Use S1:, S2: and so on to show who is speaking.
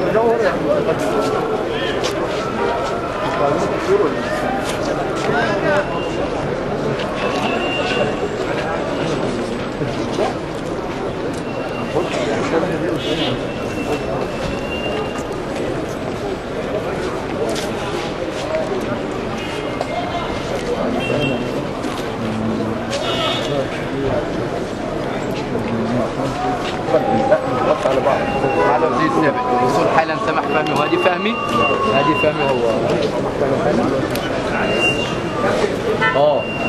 S1: على بعض على وزير السابق الوصول حالا سمح فهمي وهادي فهمي. هادي فهمي هو